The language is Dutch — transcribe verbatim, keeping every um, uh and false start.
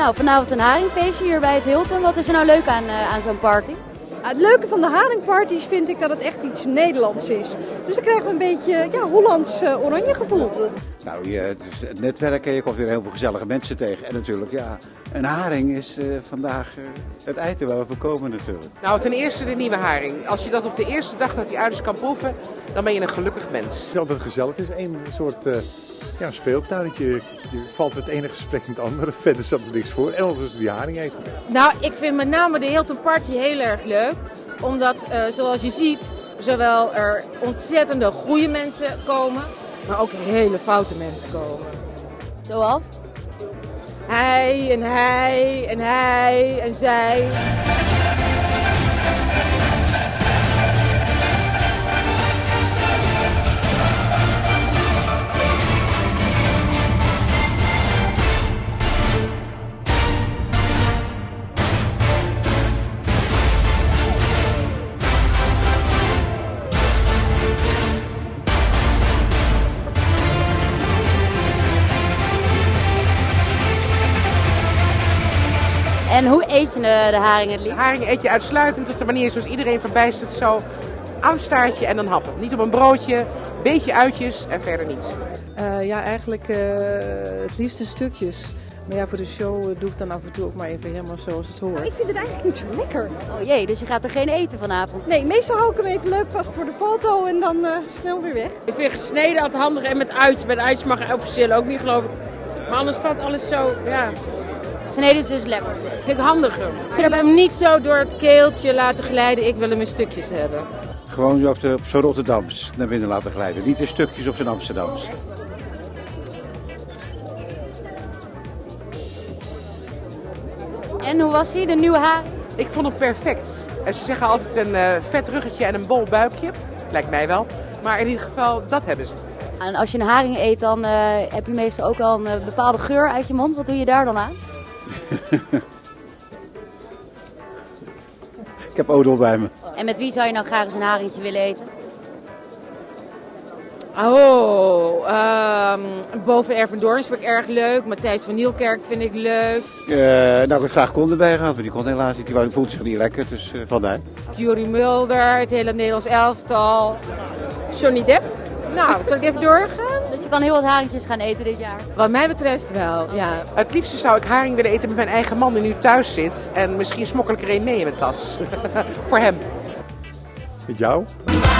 Nou, vanavond een haringfeestje hier bij het Hilton. Wat is er nou leuk aan, uh, aan zo'n party? Het leuke van de haringparties vind ik dat het echt iets Nederlands is. Dus dan krijgen we een beetje ja, Hollands uh, oranje gevoel. Nou, je, dus het netwerken, je komt weer heel veel gezellige mensen tegen. En natuurlijk, ja, een haring is uh, vandaag uh, het eten waar we voor komen natuurlijk. Nou, ten eerste de nieuwe haring. Als je dat op de eerste dag dat hij uit is kan proeven, dan ben je een gelukkig mens. Het is altijd gezellig. Het is een soort uh, ja, speeltuintje. Je valt het ene gesprek met het andere. Verder staat er niks voor. En anders is die haring eten. Nou, ik vind met name de Hilton Party heel erg leuk. Omdat, uh, zoals je ziet, zowel er ontzettende goede mensen komen, maar ook hele foute mensen komen. Zoals? Hij en hij en hij en zij. En hoe eet je de, de haring het liefst? De haring eet je uitsluitend op de manier zoals iedereen verbijstert, zo aan het staartje en dan happen. Niet op een broodje, beetje uitjes en verder niet. Uh, ja, eigenlijk uh, het liefst in stukjes. Maar ja, voor de show uh, doe ik dan af en toe ook maar even helemaal zoals het hoort. Ik vind het eigenlijk niet zo lekker. Oh jee, dus je gaat er geen eten vanavond? Nee, meestal hou ik hem even leuk vast voor de foto en dan uh, snel weer weg. Ik vind gesneden altijd handig en met uitjes. Met uitjes mag je officieel ook niet, geloof ik. Maar anders valt alles zo, ja. Sneden is dus lekker. Vind ik handiger. Ik heb hem niet zo door het keeltje laten glijden. Ik wil hem in stukjes hebben. Gewoon zo op, de, op zo'n Rotterdams naar binnen laten glijden. Niet in stukjes op zo'n Amsterdams. En hoe was hij, de nieuwe haring? Ik vond hem perfect. En ze zeggen altijd een uh, vet ruggetje en een bol buikje. Lijkt mij wel. Maar in ieder geval, dat hebben ze. En als je een haring eet, dan uh, heb je meestal ook al een uh, bepaalde geur uit je mond. Wat doe je daar dan aan? Ik heb odel bij me. En met wie zou je nou graag eens een haringje willen eten? Oh, um, boven Erven Doorns vind ik erg leuk. Matthijs van Nieuwkerk vind ik leuk. Uh, nou, ik had graag Kon erbij gehad, maar die kon helaas niet. Die voelt zich niet lekker, dus uh, vandaar. Jurie Mulder, het hele Nederlands elftal. Johnny Depp. Nou, zal ik even doorgaan? Dus je kan heel wat haringjes gaan eten dit jaar. Wat mij betreft wel, ja. Het liefste zou ik haring willen eten met mijn eigen man die nu thuis zit. En misschien smokkel ik er een mee in mijn tas. Voor hem. Met jou?